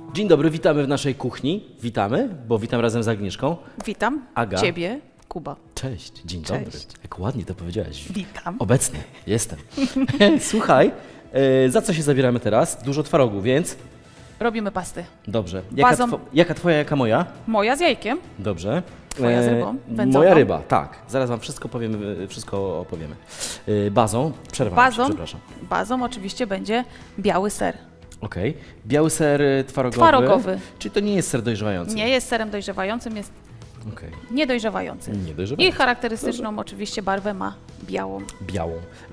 Dzień dobry, witamy w naszej kuchni. Witamy, bo witam razem z Agnieszką. Witam Aga. Ciebie, Kuba. Cześć, dzień Cześć. dobry. Jak ładnie to powiedziałaś. Witam. Obecny, jestem. Słuchaj, za co się zabieramy teraz? Dużo twarogu, więc... Robimy pasty. Dobrze. Bazą- Jaka twoja, jaka moja? Moja z jajkiem. Dobrze. Twoja z rybą wędzoną. Moja ryba, tak. Zaraz wam wszystko powiemy, wszystko opowiemy. Bazą, przerwałem się, przepraszam. Bazą oczywiście będzie biały ser. Okej. Biały ser twarogowy. Twarogowy. Czyli to nie jest ser dojrzewający. Nie jest serem dojrzewającym, jest Okej. niedojrzewający. I Niedojrzewający. charakterystyczną oczywiście barwę ma białą. Białą.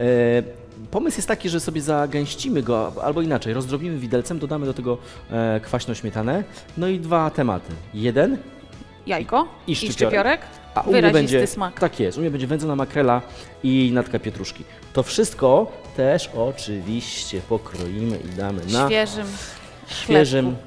Pomysł jest taki, że sobie zagęścimy go, albo inaczej, rozdrobimy widelcem, dodamy do tego kwaśną śmietanę. No i dwa tematy. Jeden Jajko i szczypiorek. a u mnie Wyrazisty będzie, smak. tak jest, u mnie będzie wędzona makrela i natka pietruszki. To wszystko też oczywiście pokroimy i damy na Świeżym chlebku.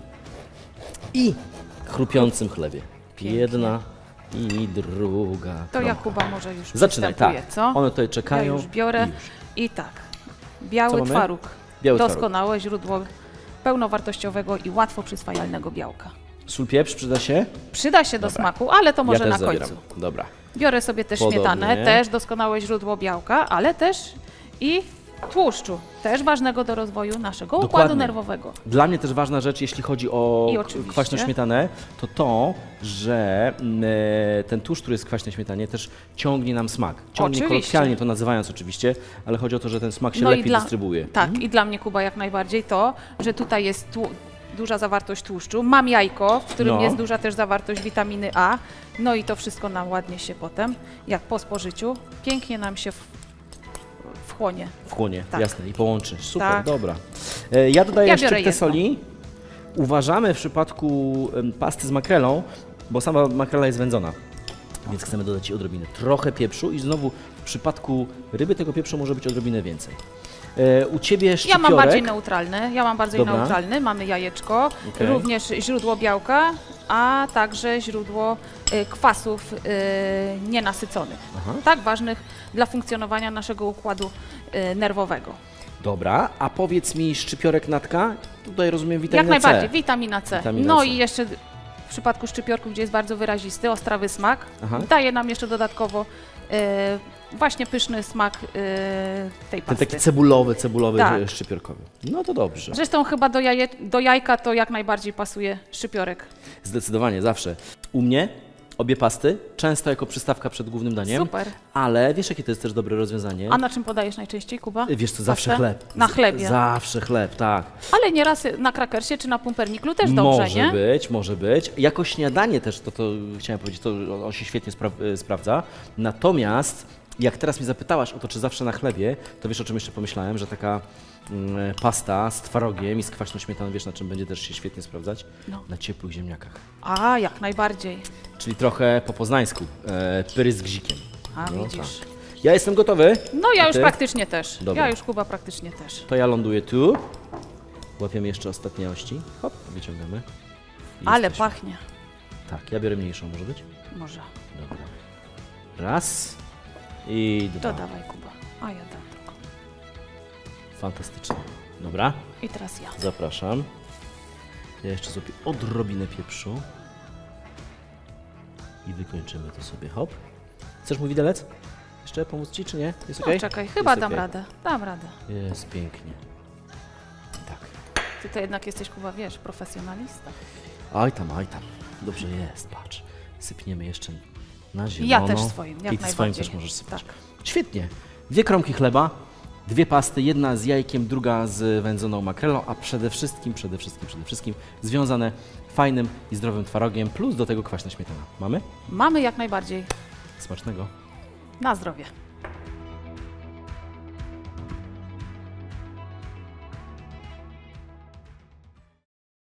i chrupiącym chlebie. Jedna i druga. To kromka. Jakuba może już Zaczynaj, przystępuje, tak. co? One tutaj czekają. Ja już biorę i tak. Biały Co mamy? twaróg. Biały twaróg. Doskonałe źródło pełnowartościowego i łatwo przyswajalnego białka. Sól, pieprz przyda się? Przyda się do smaku, ale to może ja też na zabieram. końcu. Dobra. Biorę sobie też Podobnie. śmietanę, też doskonałe źródło białka, ale też i tłuszczu, też ważnego do rozwoju naszego układu Dokładnie. nerwowego. Dla mnie też ważna rzecz, jeśli chodzi o I oczywiście. kwaśną śmietanę, to, że ten tłuszcz, który jest w kwaśnej śmietanie, też ciągnie nam smak. Ciągnie Oczywiście. kolokwialnie to nazywając oczywiście, ale chodzi o to, że ten smak się No i lepiej dystrybuuje. Tak, i dla mnie, Kuba, jak najbardziej to, że tutaj jest duża zawartość tłuszczu. Mam jajko, w którym No. jest duża też zawartość witaminy A. No i to wszystko nam ładnie się potem, jak po spożyciu, pięknie nam się wchłonie. Wchłonie, Tak. jasne, i połączy. Super, Tak. dobra. Ja dodaję Ja biorę szczyptę jedno. soli. Uważamy w przypadku pasty z makrelą, bo sama makrela jest wędzona, więc chcemy dodać jej odrobinę. Trochę pieprzu i znowu w przypadku ryby tego pieprzu może być odrobinę więcej. U Ciebie szczypiorek. Ja mam bardziej neutralny, Dobra. mamy jajeczko, Okej. również źródło białka, a także źródło kwasów nienasyconych, Aha. tak ważnych dla funkcjonowania naszego układu nerwowego. Dobra, a powiedz mi szczypiorek natka, tutaj rozumiem witaminę Jak najbardziej, C. witamina C. Witamina No C. i jeszcze w przypadku szczypiorku, gdzie jest bardzo wyrazisty, ostrawy smak, Aha. daje nam jeszcze dodatkowo właśnie pyszny smak tej Ten pasty. taki cebulowy Tak. szczypiorkowy. No to dobrze. Zresztą chyba do jajka to jak najbardziej pasuje szczypiorek. Zdecydowanie, zawsze. U mnie obie pasty, często jako przystawka przed głównym daniem. Super. Ale wiesz, jakie to jest też dobre rozwiązanie? A na czym podajesz najczęściej, Kuba? Wiesz co, zawsze Pastę? chleb. Na chlebie. Zawsze chleb, tak. Ale nieraz na krakersie czy na pumperniklu też dobrze, Może nie? być, może być. Jako śniadanie też, to chciałem powiedzieć, to on się świetnie sprawdza. Natomiast jak teraz mnie zapytałaś o to, czy zawsze na chlebie, to wiesz, o czym jeszcze pomyślałem, że taka pasta z twarogiem i z kwaśną śmietaną, wiesz, na czym będzie też się świetnie sprawdzać? No. Na ciepłych ziemniakach. A, jak najbardziej. Czyli trochę po poznańsku, pyry z gzikiem. A, No widzisz. tak. Ja jestem gotowy. No ja A już ty? praktycznie też. Dobra. Ja już, Kuba, praktycznie też. To ja ląduję tu. Łapiemy jeszcze ostatnie ości. Hop, wyciągamy. I Ale jesteśmy. pachnie. Tak, ja biorę mniejszą, może być? Może. Dobra. Raz i dwa. To dawaj, Kuba. A ja dam tylko. Fantastycznie. Dobra, I teraz ja. zapraszam. Ja jeszcze sobie odrobinę pieprzu. I wykończymy to sobie, hop. Chcesz mój widelec? Jeszcze pomóc Ci, czy nie? Jest No okej? czekaj, chyba Jest dam okej. radę. Dam radę. Jest pięknie. Tak. Ty to jednak jesteś, Kuba, wiesz, profesjonalista. Aj tam, aj tam. Dobrze jest, patrz. Sypniemy jeszcze na zielono. Ja też swoim, jak I ty swoim najbardziej. też możesz sypać. Tak. Świetnie. 2 kromki chleba, 2 pasty, jedna z jajkiem, druga z wędzoną makrelą, a przede wszystkim związane fajnym i zdrowym twarogiem, plus do tego kwaśna śmietana. Mamy? Mamy jak najbardziej. Smacznego. Na zdrowie.